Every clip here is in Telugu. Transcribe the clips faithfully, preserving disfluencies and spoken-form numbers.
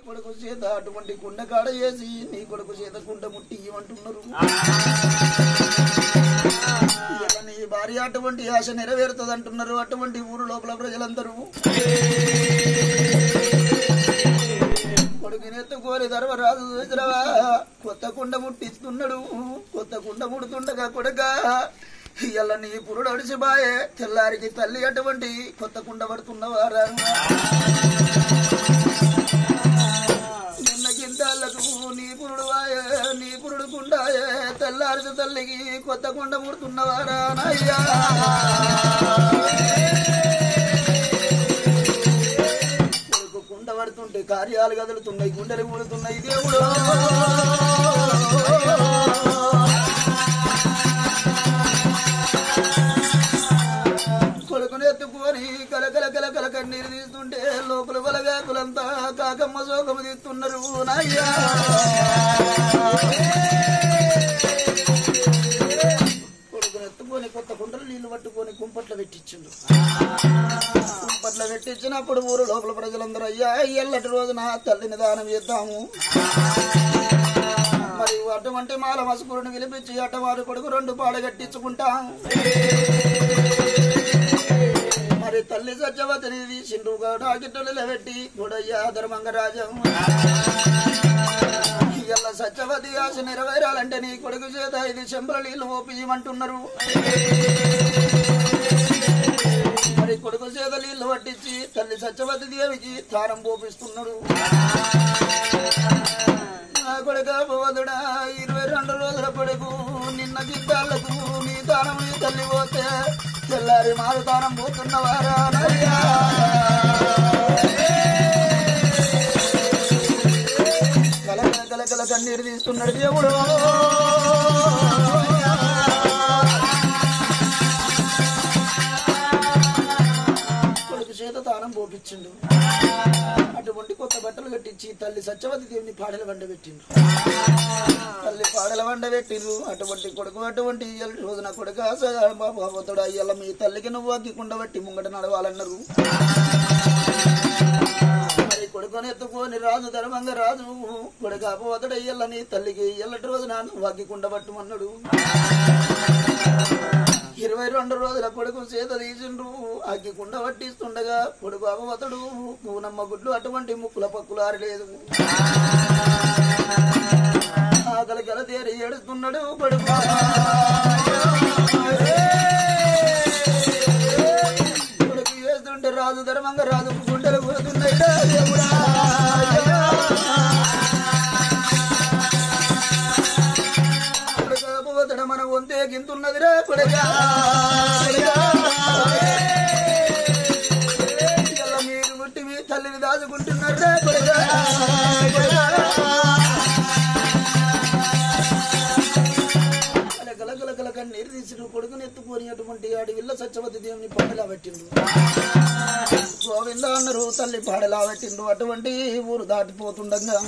కొడుకు చేత అటువంటి కుండ కాడ చేసి నీ కొడుకు చేత కుండ ముట్టి ఇవ్వమంటున్నారు. నీ భార్య అటువంటి ఆశ నెరవేరుతుంది అంటున్నారు. అటువంటి ఊరు లోపల ప్రజలందరూ కొడుకునెత్తుకోని ధర్మరాజు చూసినవా కొత్త కుండ ముట్టిస్తున్నాడు. కొత్త కుండ ముడుతుండగా కొడుక ఇయ్యాల నీ పురుడు అడిసిబాయే తెల్లారికి తల్లి అటువంటి కొత్త కుండ పడుతున్నవారా నిన్న గిందాలకు నీ పురుడు వాయే నీ పురుడు కుండాయే తెల్లారికి తల్లికి కొత్త కుండ ముడుతున్నవారా నయ్యా కొడుకు కుండ పడుతుంటే కార్యాలు కదులుతున్నాయి, గుండెలు కూడుతున్నాయి. దేవుడు కొడుకుని ఎత్తుకొని కలకల కలకల కన్నీరు తీస్తుంటే లోపల బలగా కులంతా కాకమ్మ శోకము తీస్తున్నారు. నాయ్యా కొడుకుని ఎత్తుకొని కొత్త కుండలు నీళ్లు పట్టుకొని కుంపట్ల పెట్టించిండు. కుంపట్ల పెట్టించినప్పుడు ఊరు లోపల ప్రజలందరూ అయ్యా ఎల్లటి రోజున తల్లిని దానం చేద్దాము. మరి అటువంటి మాల మసుకుడిని పిలిపించి అటవారి కొడుకు రెండు పాడ కట్టించుకుంటాం. మరి తల్లి సత్యవతిని తీసిండు డాకిట్టలు పెట్టి గుడయ్యా ధర్మంగరాజం ఇలా సత్యవతి ఆశ నెరవేరాలంటే నీ కొడుకు చేత ఇది చెంబల నీళ్లు ఓపియమంటున్నారు. మరి కొడుకు చేత నీళ్లు పట్టించి తల్లి సత్యవతి దేవికి తారం పోపిస్తున్నాడు. నా కొడుక పోవదుడా ఇరవై రెండు రోజుల కొడుకు నిన్న గిడ్డాళ్లకు నీ తానం నీ తల్లి పోతే తెల్లారి మారు తానం పోతున్నవారా కలకల కలకల కన్నీరు తీస్తున్నాడు దేవుడు. కొడుకు చేత తానం పోపించిండు. అటువంటి కొత్త బట్టలు కట్టించి తల్లి సత్యవతి దేవుని పాడల వండ పెట్టిండ్రు. తల్లి పాడల వండ పెట్టిండ్రు. అటువంటి కొడుకు అటువంటి రోజున కొడుకు బాబోతుడు అయ్యల్ల మీ తల్లికి నువ్వు అగ్గికుండ బట్టి ముంగట నడవాలన్నారు. మరి కొడుకుని ఎత్తుకొని రాజు ధర్మంగా రాజు కొడుకు అపోతుడు అయ్యల్ల నీ తల్లికి ఎల్లటి రోజున నువ్వు అగ్గికుండ పట్టుమన్నాడు. ఇరవై రెండు రోజుల కొడుకు చేత తీసిండ్రు. అగ్గి కుండ పట్టిస్తుండగా కొడుకు అవతడు పూనమ్మ గుడ్లు అటువంటి ముక్కుల పక్కులు ఆరలేదు. ఆకలి గల తేరి ఏడుస్తున్నాడు కొడుకు. కొడుకు వేస్తుంటే రాజు ధర్మంగా రాజు గుండెలు కూరుతున్నాయి. కొడుకు మన వంతే గింతున్నదిరా కొడుకా మీరు ముట్టి మీ తల్లిని దాచుకుంటున్నారా కొడుకా. గలగలగల కన్నీరు తీసిన కొడుకుని ఎత్తుకొని అటువంటి అడవిల్ల సత్యవతి దేవుని పాడలా పెట్టిండు. గోవింద అన్నారు తల్లి పాడలా పెట్టిండు. అటువంటి ఊరు దాటిపోతుండగా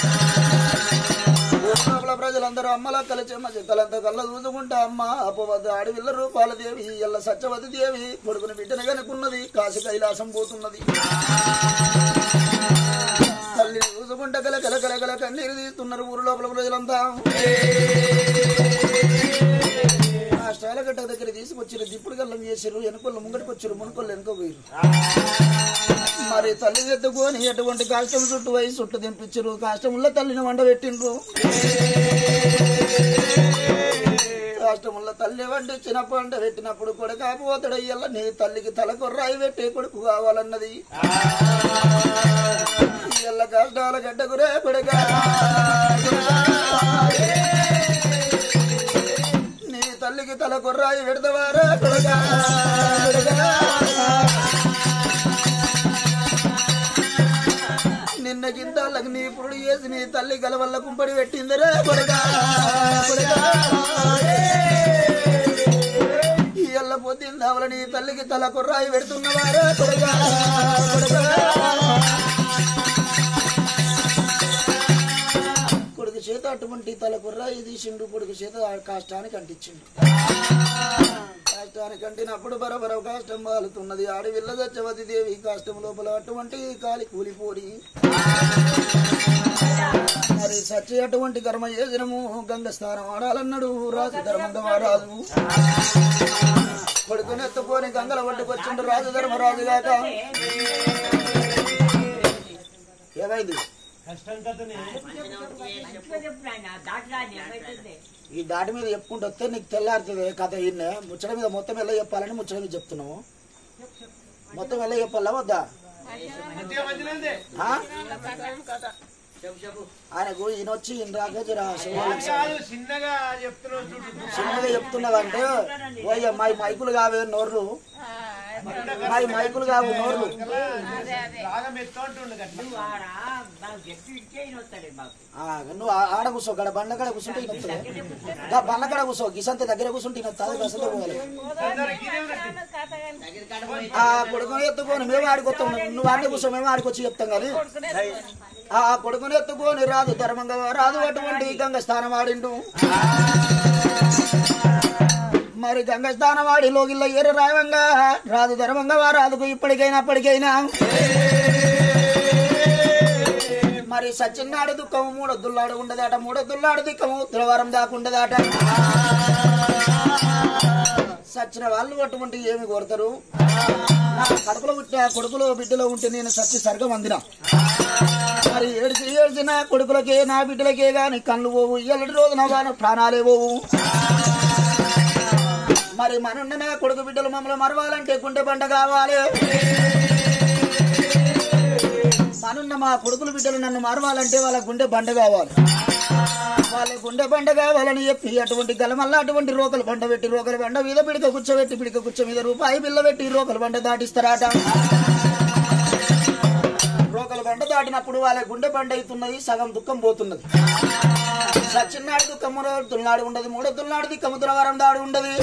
ఊర్లోపల ప్రజలందరూ అమ్మలా కలిసి అమ్మ చెక్కలంతా కళ్ళ చూసుకుంటా అమ్మ అపవద్ద అడవిల్ల రూపాల దేవి ఎల్ల సత్యవతి దేవి కొడుకుని బిడ్డను కనుకున్నది. కాశీ కైలాసం పోతున్నది. తల్లిని చూసుకుంటా కల కల కల కల కన్నీరు తీస్తున్నారు ఊరు లోపల ప్రజలంతా. ఆ స్టాలగడ్డ దగ్గర తీసుకొచ్చారు. దిప్పుడు గల్లం చేసారు. వెనుకొల్ల ముంగటికి వచ్చారు. మునుకొల్ల వెనుక పోయారు. మరి తల్లి ఎత్తుకొని ఎటువంటి కాష్టం చుట్టూ వయసు చుట్టూ దింపించారు. కాష్టముల్లో తల్లిని వండ పెట్టిండ్రు. కాష్టముల్లో తల్లి వండిచ్చినప్పుడు వంట పెట్టినప్పుడు కూడా కాకపోతాడు అయ్యల్ల నీ తల్లికి తలకొర్రాయి పెట్టే కొడుకు కావాలన్నది. ఇయ్యల్ల కాష్టాల గడ్డకురే కొడుక నీ తల్లికి తలకొర్రాయి పెడతావారా కొడుక. నిన్న గింతాళ్ళకి నీ పురుడు చేసి నీ తల్లి గల వల్ల కుంపడి పెట్టిందిరా కొడుక. ఈ ఎల్ల పోతుంది అవల నీ తల్లికి తల కొర్రాయి పెడుతున్నవారా కొడుక. కొడుకు చేత అటువంటి తల కొర్రాయి తీసిండు. కొడుకు చేత కాష్టానికి అంటించిండు. కాష్టానికి అంటినప్పుడు బరబర కాష్టం వాలుతున్నది. ఆడవిల్ల సత్యవతి దేవి కాష్టం లోపల అటువంటి కాలి కూలిపోని సచ్చి అటువంటి కర్మ చేసినము గంగ స్నానం ఆడాలన్నాడు రాజు ధర్మంగరాజు కొడుకుని ఎత్తుకొని గంగల ఒడ్డుకొచ్చిండు రాజు ధర్మరాజు గాక ఏమైంది ఈ దాటి మీద చెప్పుకుంటూ వస్తే నీకు తెల్లారుతుంది కథ ఈయన ముచ్చట మీద మొత్తం ఎలా చెప్పాలని ముచ్చట మీద చెప్తున్నావు మొత్తం ఎలా చెప్పాలా వద్దా ఆయనకు ఈయన వచ్చి ఈయన రాక చిన్నగా చెప్తున్నావంటే ఓయ్య మై మైకులు కావే నోర్లు మై మైకులు కావు నోర్లు నువ్వు ఆడ కూర్చో గడ బండ్ల కడ కూర్చుంటే బండ్ల కడ కూర్చో గిసంత దగ్గర కూర్చుంటే గసంత పోవాలి ఆ కొడుకుని ఎత్తుకొని మేము ఆడికొస్తాం నువ్వు ఆడే కూర్చో మేము ఆడికొచ్చి చెప్తాం కానీ ఆ కొడుకుని ఎత్తుకొని రాదు ధర్మంగా రాదు అటువంటి గంగ స్థానం ఆడిండు మరి గంగ స్థానం ఆడి లోగిల్ల ఏరు రావంగా రాదు ధర్మంగా రాదుకు ఇప్పటికైనా అప్పటికైనా మరి సచ్చిన్నాడు దుఃఖము మూడొద్దుల్లాడు ఉండదాట మూడొద్దుల్లాడు దుఃఖము తులవారం దాకుండదాట సచ్చిన వాళ్ళు అటువంటి ఏమి కోరుతారు కడుపులో పుట్టిన కొడుకులో బిడ్డలో ఉంటే నేను సచ్చి సర్గం అందిన మరి ఏడిచి ఏడ్చిన కొడుకులకే నా బిడ్డలకే గాని కళ్ళు పోవు ఎల్లటి రోజున గాను ప్రాణాలే పోవు మరి మనున్న నా కొడుకు బిడ్డలు మమ్మల్ని మరవాలంటే గుండె బండ కావాలి మనున్న మా కొడుకులు బిడ్డలు నన్ను మరవాలంటే వాళ్ళ గుండె బండ కావాలి వాళ్ళ గుండె బండ కావాలని చెప్పి అటువంటి గలమల్ల అటువంటి రోకలు బండ పెట్టి రోకలు బండ మీద పిడిక కూర్చోబెట్టి పిడిక కూర్చో మీద రూపాయి బిల్ల పెట్టి రోకలు బండ దాటిస్తారట రోకలు బండ దాటినప్పుడు వాళ్ళ గుండె బండ అవుతున్నది సగం దుఃఖం పోతున్నది సచ్చిన్నాడు దుఃఖం దుల్నాడు ఉండదు మూడో దుల్నాడు దిక్కము దులవారం దాడు ఉండదు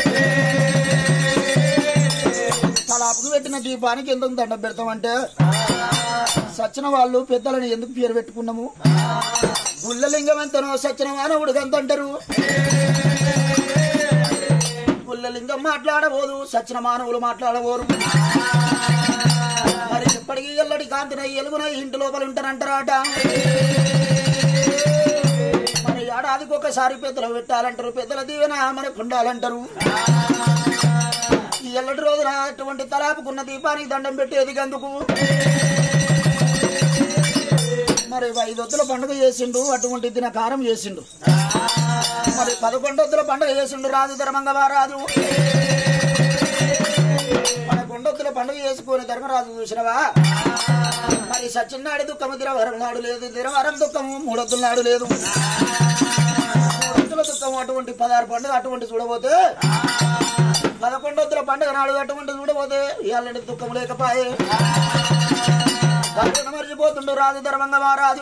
తలాపుకు పెట్టిన దీపానికి ఎందుకు దండం పెడతామంటే సచ్చిన వాళ్ళు పెద్దలను ఎందుకు పేరు పెట్టుకున్నాము గుళ్ళలింగం ఎంతనో సచ్చిన మానవుడు గంతంటారు గుళ్ళలింగం మాట్లాడబోదు సచ్చిన మానవులు మాట్లాడబోరు మరి ఇప్పటికీ ఎల్లడి కాంతినై ఎలుగునై ఇంటి లోపల ఉంటారంటారట మరి ఏడాదికి ఒకసారి పెద్దలు పెట్టాలంటారు పెద్దల దీవెన మనకు ఉండాలంటారు ఈ ఎల్లటి రోజున అటువంటి తలాపుకున్న దీపానికి దండం పెట్టేది అందుకు మరి ఐదొత్తుల పండుగ చేసిండు అటువంటి దినకారం చేసిండు మరి పదకొండొత్తుల పండుగ చేసిండు రాజు ధర్మంగా రాజు పదకొండొత్తుల పండుగ చేసుకుని ధర్మరాజు చూసినవా మరి సచ్చిన్నాడు దుఃఖము దిరవరం నాడు లేదు దిరవరం దుఃఖము మూడొత్తుల నాడు లేదు మూడొత్తుల దుఃఖము అటువంటి పదహారు పండుగ అటువంటి చూడబోతే పదకొండొత్తుల పండుగ నాడు అటువంటి చూడబోతే ఇవాళ దుఃఖం లేకపోయే మర్చిపోతుండు రాజు ధర్మంగా మహారాజు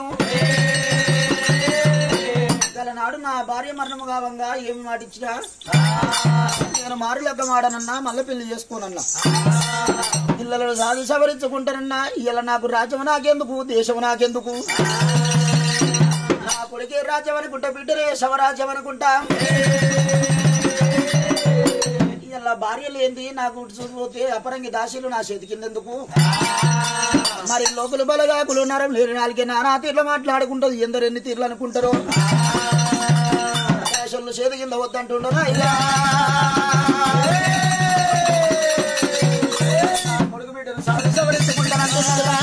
గల నాడు నా భార్య మరణము కావంగా ఏమి మాట ఇచ్చినా నేను మారు లెక్క మాడనన్నా మళ్ళీ పెళ్లి చేసుకోనన్నా పిల్లలు సాధి సవరించుకుంటానన్నా ఇలా నాకు రాజ్యం నాకెందుకు దేశం నాకెందుకు నా కొడుకే రాజ్యం అనుకుంటా బిడ్డరే శవరాజ్యం అనుకుంటా ఇలా భార్య లేంది నాకు చూసిపోతే అపరంగి దాసీలు నా చేతి కిందెందుకు మరి లోకులు బలగాకులు నరం లేని నాలుగే నానా తీర్లు మాట్లాడుకుంటుంది ఎందరు ఎన్ని తీర్లు అనుకుంటారో దేశంలో చేతి కింద వద్దంటుండరా ఇలా కొడుకు బిడ్డను సవరించుకుంటానంటున్నారా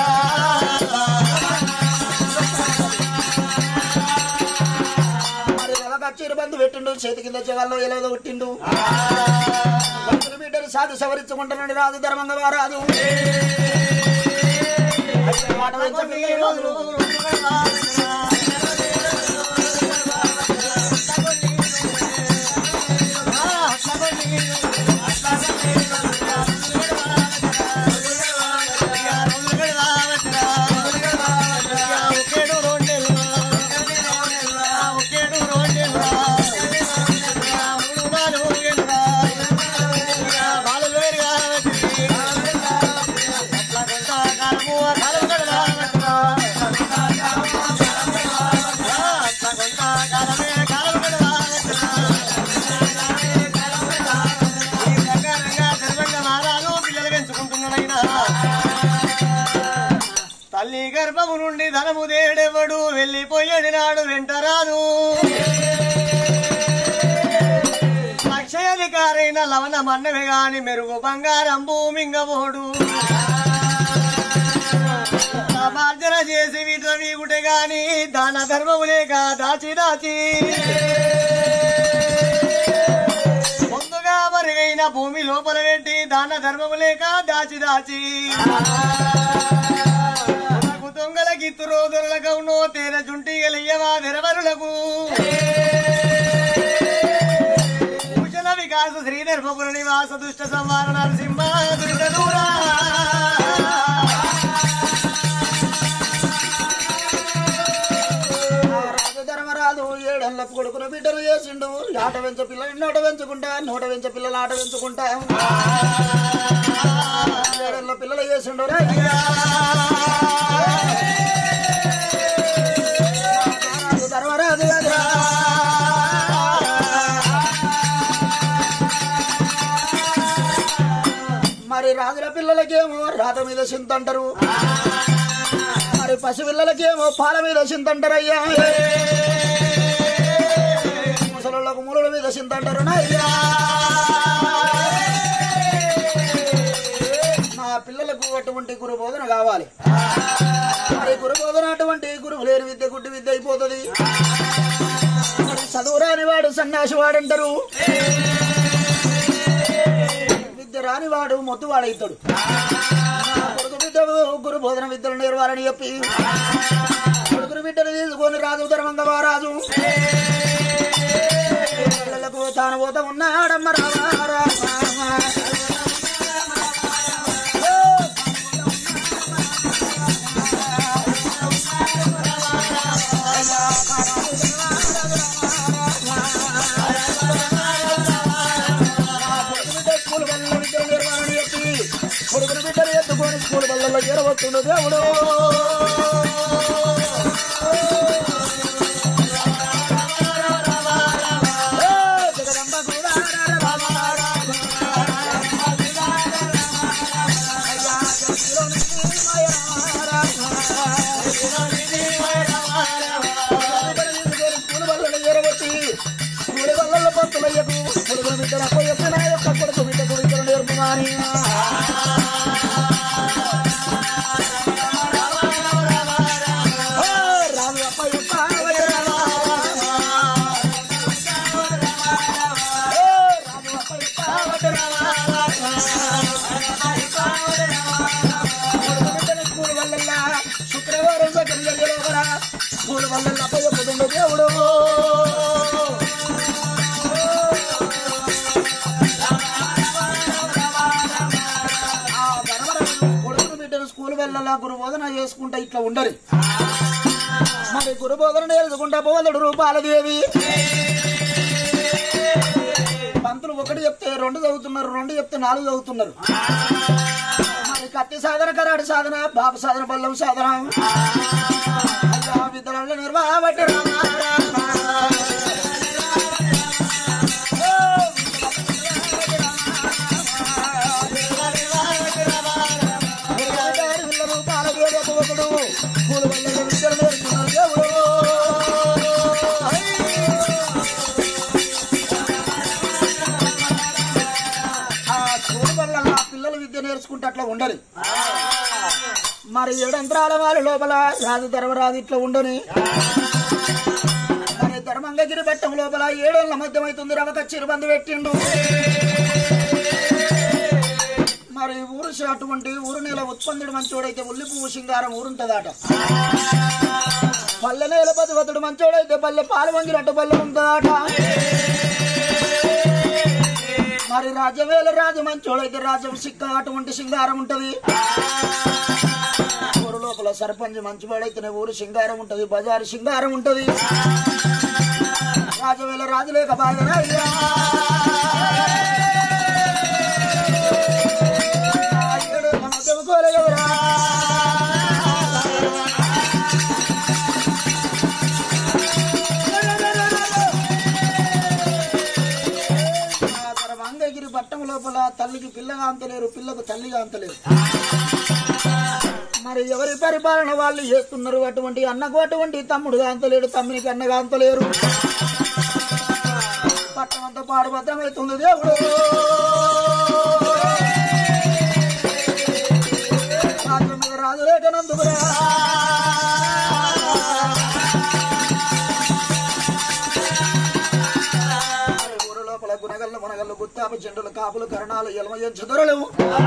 మరి కచ్చీరు బంధు పెట్టిండు చేతి కింద చెవాల్లో ఎలాగో కొట్టిండు కొడుకు బిడ్డను సాధి సవరించుకుంటానని రాజు ధర్మంగా రాదు Hello. వచ్చేటప్పుడు వెళ్ళిపోయాడు నాడు వెంటరాదు అక్షయాధికారైన లవణ మన్నవే గాని మెరుగు బంగారం భూమింగబోడు మార్జన చేసి వీటిలో వీగుటే గాని దాన ధర్మము లేక దాచి దాచి ముందుగా మరుగైన భూమి లోపల పెట్టి దాన ధర్మము లేక దాచి దాచి తుంగల గిత్తు రోజులకు నో తేన జుంటి గలియవా ధరవరులకు భూషణ వికాస శ్రీధర్మపుర నివాస దుష్ట సంవార నరసింహ దుర్గదూరా రాజధర్మరాజు ఏడేళ్ల కొడుకును బిడ్డను చేసిండు ఆట వెంచ పిల్లలు నోట పెంచుకుంటా నోట వెంచ పిల్లలు ఆట పెంచుకుంటా ఏడేళ్ల పిల్లలు చేసిండు ధర్మరాజు మరి రాజుల పిల్లలకేమో రాత మీద చింత అంటారు మరి పసి పిల్లలకేమో పాల మీద చింత అంటారయ్యా ముసలులకు మూలల మీద చింత అంటారు అయ్యా మా పిల్లలకు అటువంటి గురు బోధన కావాలి మరి గురు బోధన అటువంటి గురువు లేని విద్య గుడ్డి విద్య అయిపోతుంది మరి చదువు రాని వాడు సన్యాసి వాడంటారు విద్య రాని వాడు మొద్దు వాడైతాడు కొడుకు బిడ్డలు గురు బోధన విద్యలు నేర్వాలని చెప్పి కొడుకుని బిడ్డలు తీసుకొని రాజు ధర్మంగా రాజు పిల్లలకు తాను పోతా ఉన్నాడమ్మ రామ కొడుకుని బిడ్డలు ఎత్తుకొని స్కూల్ బళ్ళలో చేరవచ్చుండు దేవుడు జగదంబ కూడా స్కూల్ బళ్ళలో చేరవచ్చి స్కూల్ బళ్ళలో పంతులయ్యకు కొడుకుని బిడ్డలు అప్పయ్యకు నా యొక్క కొడుకు బిడ్డకు విద్యలు నేర్పుమాని శుక్రవారం స్కూల్ వల్ల అప్పయ్యపోతుండే దేవుడు కొడుకును బిడ్డను స్కూల్ వల్ల గురు బోధన చేసుకుంటా ఇట్లా ఉండరు మరి గురు బోధన నేర్చుకుంటా బోధుడు రూపాలదేవి పంతులు ఒకటి చెప్తే రెండు చదువుతున్నారు రెండు చెప్తే నాలుగు చదువుతున్నారు మరి కత్తి సాధన కరాడు సాధన బాబు సాధన పల్లవి సాధన విద్యలలో నిర్వాహబట్టి ఒకడు స్కూల్ వల్ల విద్యలు నేర్చుకున్నారు దేవుడు పిల్లలు విద్య నేర్చుకుంటే అట్లా ఉండరు మరి ఏడంతరాల వాళ్ళ లోపల రాజు ధర్మరాజు ఇట్లా ఉండని మరి ధర్మంగగిరి బట్టం లోపల ఏడేళ్ల మధ్యమైతుంది రవక చిరుబంది పెట్టిండు మరి ఊరు అటువంటి ఊరు నెల ఉత్పన్నుడు మంచోడైతే ఉల్లి పువ్వు సింగారం ఊరుంటదట పల్లె నేల పదివతుడు మంచోడైతే పల్లె పాలు వంగినట్టు పల్లె ఉంటదట మరి రాజ్యవేల రాజు మంచోడైతే రాజ్యం సిక్క అటువంటి సింగారం ఉంటది ఊరు లోపల సర్పంచ్ మంచివాడైతేనే ఊరు సింగారం ఉంటది బజారు సింగారం ఉంటది రాజవేల రాజు లేక బాగా మంగగిరి పట్టం లోపల తల్లికి పిల్లగా అంతలేరు పిల్లకు తల్లిగా అంతలేరు మరి ఎవరి పరిపాలన వాళ్ళు చేస్తున్నారు. అటువంటి అన్నకు అటువంటి తమ్ముడు కాంతలేడు, తమ్మునికి అన్న కాంతలేరు. పట్టణంతా పాడుబద్ధమవుతుంది దేవుడు. రాజ్యం మీద రాజు లేకనందుకురా ఊరు లోపల గుణగల్ల మునగల్లు గుత్తాపు చెండులు కాపులు కరణాలు ఎలమయంచు దొరలేవు.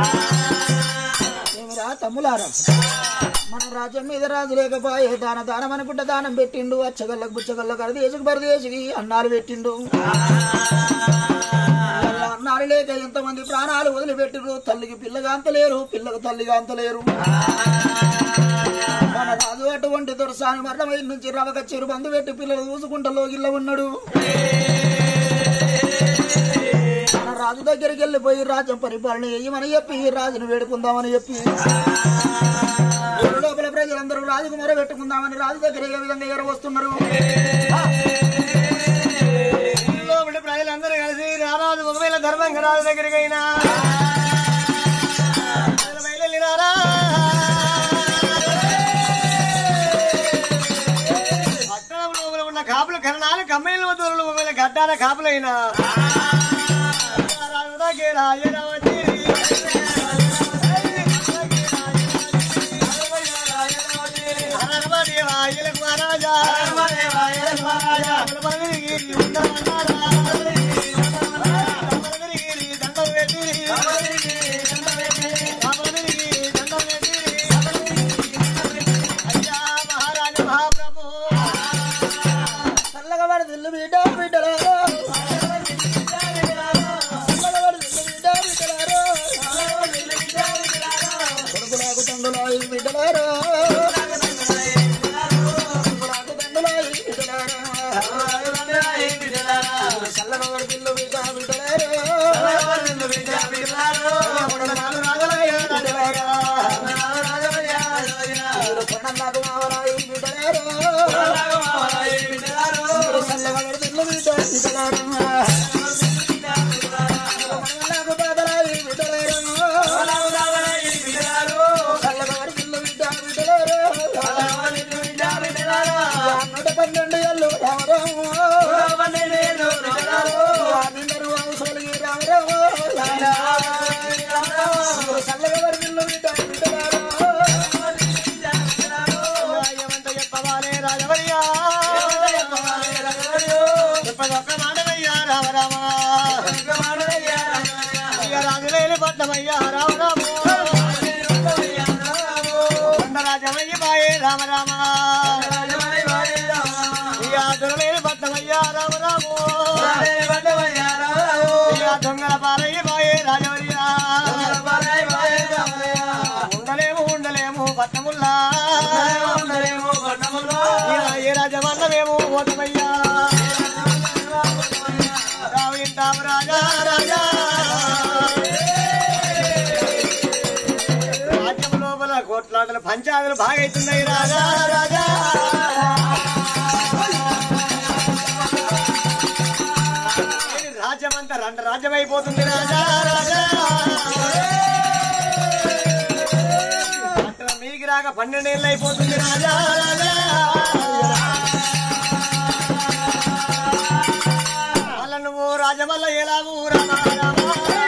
ఏమిరా తమ్ములారా, మన రాజ్యం మీద రాజు లేకపోయే దాన దానం అనుకుంటే దానం పెట్టిండు. అచ్చగల్లకు బుచ్చగల్లకు అరదేశకు పరదేశికి అన్నాలు పెట్టిండు. అన్నాలు లేక ఎంతమంది ప్రాణాలు వదిలిపెట్టిరు. తల్లికి పిల్లగా అంతలేరు, పిల్లకు తల్లిగా అంతలేరు. మన రాజు అటువంటి దొరసాని మరణమైన నుంచి రవక చెరు బంధు పెట్టి పిల్లలు చూసుకుంటా లోగిల్ల ఉన్నాడు. మన రాజు దగ్గరికి వెళ్ళిపోయి రాజ్యం పరిపాలన చేయమని చెప్పి రాజును వేడుకుందామని చెప్పి ఊరు లోపల ప్రజలందరూ రాజుకు మొర పెట్టుకుందామని రాజు దగ్గర ఏ విధంగా ఎగర వస్తున్నారు. ప్రజలందరూ కలిసి రారాజు ఒకవేళ ధర్మంగా రాజు దగ్గరికి అయినా బయలుదేరారా. పట్టణం లోపల ఉన్న కాపుల కరణాలు కమ్మేళ్ళ దూరంలో ఒకవేళ గడ్డాల కాపులైనా రాజు దగ్గర మహారాజా మహాప్రభు చల్లగా పడుతుంది బిడ్డ బిడ్డలారో, చల్లగా పడుతుంది బిడ్డ బిడ్డలారో, కొడుకులాకు తండ్రులాయి బిడ్డలారో, కొడుకులాకు తండ్రులాయి బిడ్డలారో, చల్లగా పడుతుంది బిడ్డ బిడ్డలారో, కొడుకులాకు రాజులాయి బిడ్డలారో, కొడుకులాకు మావరాయి బిడ్డలారో, చల్లగా పడుతుంది బిడ్డ బిడ్డలారో, కొడుకులాకు బాధలాయి బిడ్డలారో, చల్లగా పడుతుంది బిడ్డ బిడ్డలారో, నూట పన్నెండు ఏళ్ళు రామరాము నిందరు అవసరాలకి రామరాము, చల్లగా పడుతుంది బిడ్డ బిడ్డలారో, ఏమంత చెప్పవాలే రాజవయ్యా చెప్పదొక్క మాటవయ్యా రామరామా ఇక రాజులేని పట్టమయ్యా రామరాము రాజమయ్య బాయే రామరామా ఇక దొరలేని పట్టమయ్యా రామరాము ఇక దొంగల పాలయ్య బాయే రాజవయ్యా ఉండలేము ఉండలేము పట్టముల్లా ఏ రాజమన్నమేమో ఓటమయ్యా రావింటాము రాజా రాజా రాజ్యం లోపల కోట్లాటలు పంచాదులు బాగైతున్నాయి రాజా రాజా రాజ్యమంతా రెండు రాజ్యం అయిపోతుంది రాజా రాజా మీకు రాక పన్నెండేళ్ళు అయిపోతుంది రాజా రాజా మళ్ళా నువ్వు రాజమల్ల ఎలా రామా రామా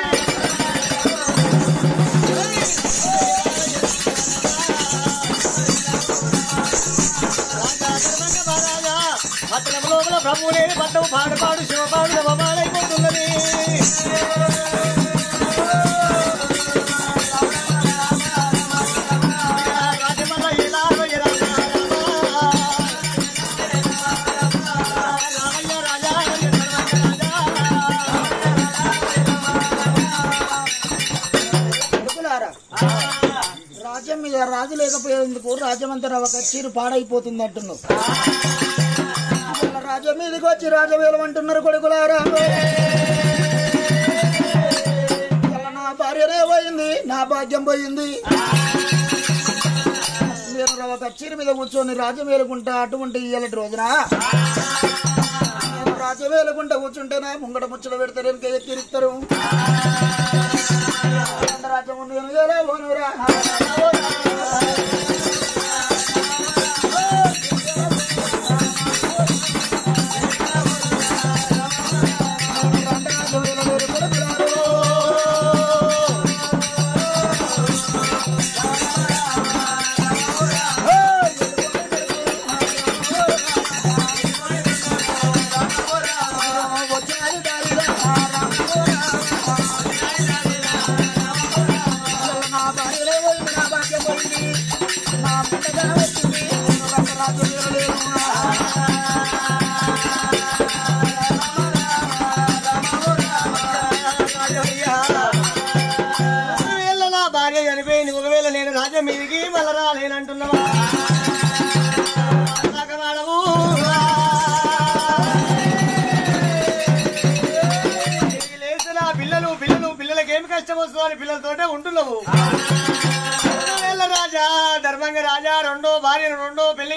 పట్టణం లోపల ప్రభు లేని పట్టణం పాడు పాడు శివపాడు నవమాడైపోతున్నది రాజమల్ల ఎలా రాజ్యం మీద రాజు లేకపోయేందుకు రాజ్యమంతా ఒక చీరు పాడైపోతుంది అంటున్నావు. రాజ్యం మీదకి వచ్చి రాజవేలం అంటున్నారు కొడుకులారా. నా భార్యనే పోయింది, నా భాగ్యం పోయింది. నేను ఒక చీర మీద కూర్చొని రాజ్యం వేలుకుంటా. అటువంటి ఇయ్యాలటి రోజున నేను రాజ్యం వేలుకుంటా కూర్చుంటేనే ముంగట ముచ్చట పెడతారు, ఇంకా ఎక్కిరిస్తారు. రాజ్యం నేను ఎలా పోనురా.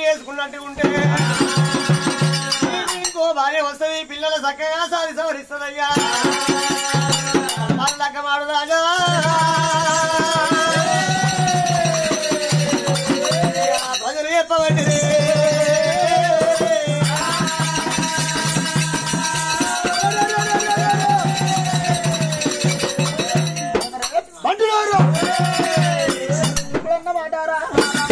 వేసుకున్నట్టు ఉంటే ఇంకో భార్య వస్తుంది పిల్లల చక్కగా సారి సవరిస్తుందయ్యా వాళ్ళక మాడు రాజా ప్రజలు చెప్పవండి బంటులారు ఇప్పుడన్న మాటారా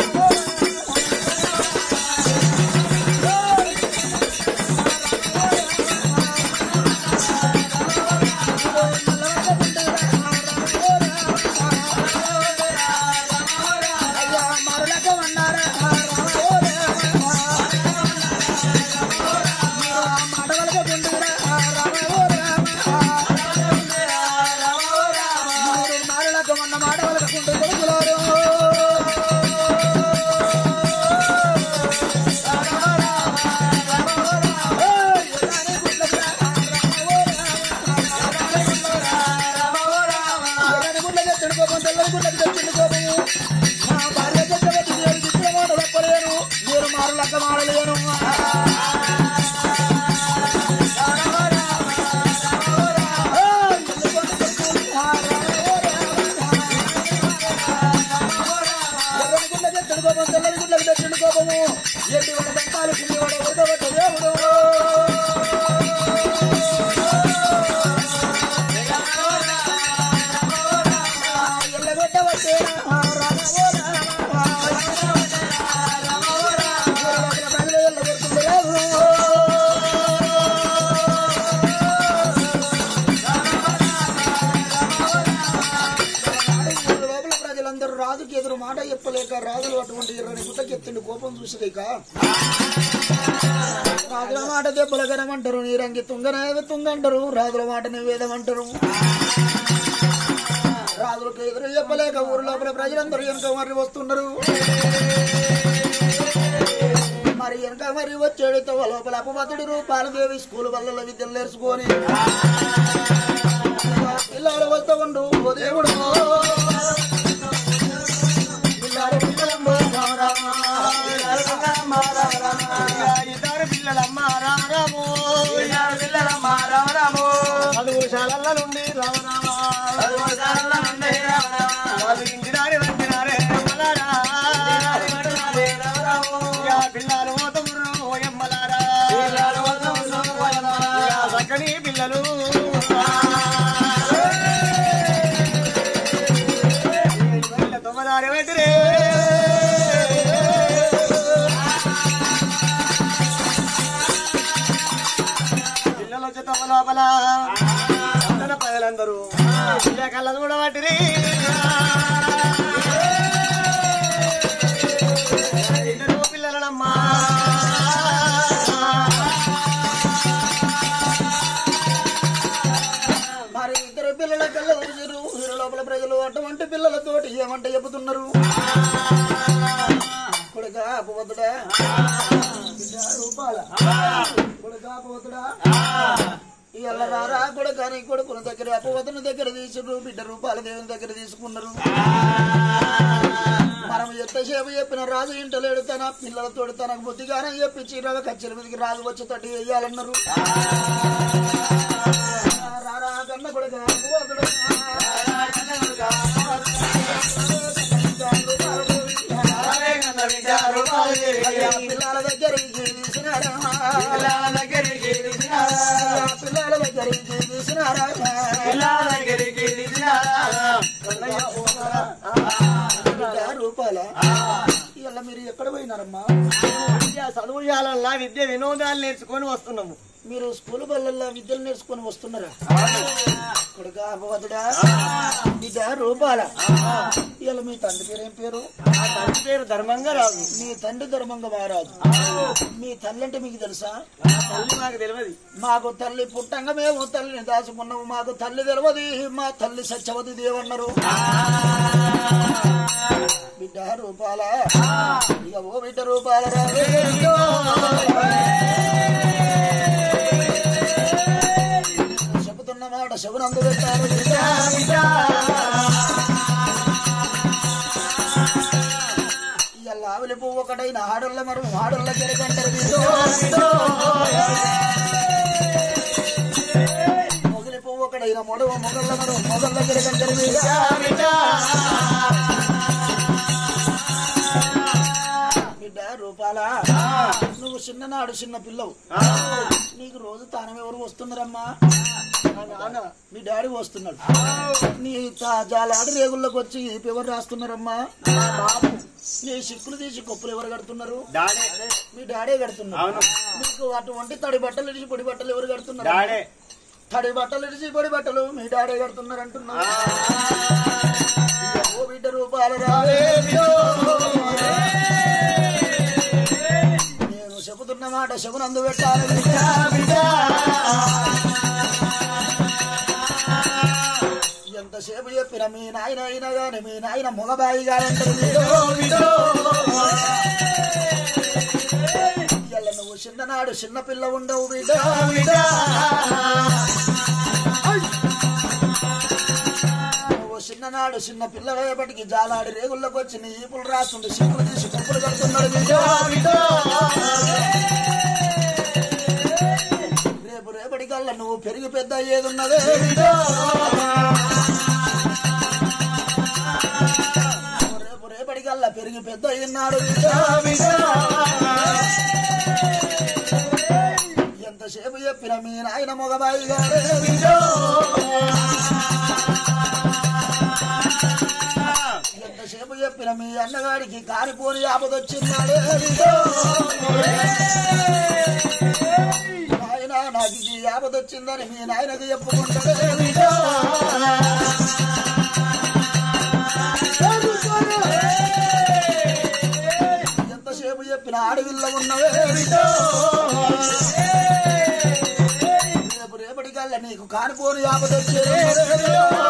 రాజుకి ఎదురు మాట చెప్పలేక రాజులు అటువంటి ఇరవై గుట్టకి ఎత్తిండు కోపం చూసలేక రాజుల మాట దెబ్బల గనమంటారు నీరంగి తుంగనేవి తుంగంటారు రాజుల మాట నివేదమంటారు రాజులకు ఎదురు చెప్పలేక ఊరు లోపల ప్రజలందరూ వెనక మరి వస్తున్నారు మరి వెనక మరి వచ్చేడితో లోపల అపమతుడు రూపాలదేవి స్కూల్ వల్ల విద్యలు నేర్చుకొని పిల్లలు వస్తూ ఉండు ఓ దేవుడు ఇద్దరు పిల్లలమ్మ రామరాము పిల్లలమ్మ రామరాము చదువుశాల నుండి రామరామ వాళ్ళు ఇంటినారే వంటినారే పిల్లలు పోతమురు ఓయమ్మలారా చక్కని పిల్లలు తొమ్మదారి వెంటనే లోపల ప్రజలందరూ కళ్ళ చూడబట్టి ఇద్దరు పిల్లలమ్మా మరి ఇద్దరు పిల్లల కళ్ళ చూసారు వీరు లోపల ప్రజలు అటువంటి పిల్లలతోటి ఏమంటే చెబుతున్నారు కొడుక పోతుడా రూపాల కొడుక పోతుడా ఇవాళ రారా కొడుక నీ కొడుకుని దగ్గర అపవతుని దగ్గర తీసుకురు బిడ్డ రూపాల దేవుని దగ్గర తీసుకున్నారు మనం ఎంతసేపు చెప్పిన రాజు ఇంటలేడు తన పిల్లలతో తనకు బుద్ధిగానే చెప్పించి రవ కచ్చెల మీదకి రాజు వచ్చి తట్టి వేయాలన్నారు రారా కన్న కొడుక అపవతుడు పిల్లల దగ్గరికి తీసినారా పిల్లల దగ్గరికి తీసినారా పిల్లల దగ్గరికి తీసినారా పిల్లల దగ్గరికి తీసినారా రూపాయల ఇవాళ మీరు ఎక్కడ పోయినారమ్మా చదువుయాలల్లా విద్య వినోదాలు నేర్చుకొని వస్తున్నాము మీరు స్కూల్ బళ్ళల్లో విద్యలు నేర్చుకొని వస్తున్నారా కొడుక అపవతుడా బిడ్డ రూపాల ఇవాళ మీ తండ్రి పేరు ఏం పేరు తండ్రి పేరు ధర్మంగా రాదు మీ తండ్రి ధర్మంగా మహారాజు మీ తల్లి అంటే మీకు తెలుసా తల్లి మాకు తెలియదు మాకు తల్లి పుట్టంగా మేము తల్లిని దాచుకున్నాము మాకు తల్లి తెలియదు మా తల్లి సత్యవతి దేవన్నారు బిడ్డ రూపాల ఇక ఓ బిడ్డ రూపాల చెబుతున్న మాట శబునందు పెట్టారు ఇవాళ ఆవిలి పువ్వు ఒకట మరువైన ఆడోళ్ళ మరువు ఆడోళ్ళ కెరకంటారు మొగలి పువ్వు ఒకడైన మొడవ మొగళ్ళ మరువు మొగళ్ళ కెరకంటారు బిడ్డ రూపాల నువ్వు చిన్ననాడు చిన్న పిల్లవు నీకు రోజు తానం ఎవరు వస్తున్నారమ్మా మీ డాడీ వస్తున్నాడు నీ జాలాడి రేగుల్లోకి వచ్చి ఎవరు రాస్తున్నారమ్మా నీ సిక్కులు తీసి కొప్పులు ఎవరు కడుతున్నారు మీ డాడీ కడుతున్నారు మీకు అటువంటి తడి బట్టలు ఇడిచి పొడి బట్టలు ఎవరు కడుతున్నారు తడి బట్టలు ఇడిచి పొడి బట్టలు మీ డాడీ కడుతున్నారు అంటున్నారు ఓ బిడ్డ రూపాల రావే నేను చెబుతున్న మాట శకునందు పెట్టాలి ఎంతసేపు చెప్పిన మీ నాయన అయినా గాని మీ నాయన మొగబాయి గారంటారు ఇలా నువ్వు చిన్ననాడు చిన్న పిల్ల ఉండవు బిడ్డ నువ్వు చిన్ననాడు చిన్న పిల్లలయ్యేపటికి జాలాడి రేగుల్లోకి వచ్చి నీ ఈపులు రాస్తుండే సిక్కులు తీసి కొప్పులు కడుతున్నాడు బిడ్డ రేపు రేపటికల్లా నువ్వు పెరిగి పెద్ద అయ్యేది ఉన్నదే రేపు రేపటికల్లా పెరిగి పెద్ద అయ్యినాడు ఎంతసేపు చెప్పిన మీ నాయన మొగబాయి గారే ఎంతసేపు చెప్పిన మీ అన్నగారికి కారిపోని ఆపదొచ్చిన్నాడే నాయన నాకు ఈ ఆపదొచ్చిందని మీ నాయనకి చెప్పుకుంటాడే ఎంతసేపు చెప్పిన అడవిల్లో ఉన్నవే రేపు రేపటికల్లా నీకు కారిపోని ఆపదొచ్చే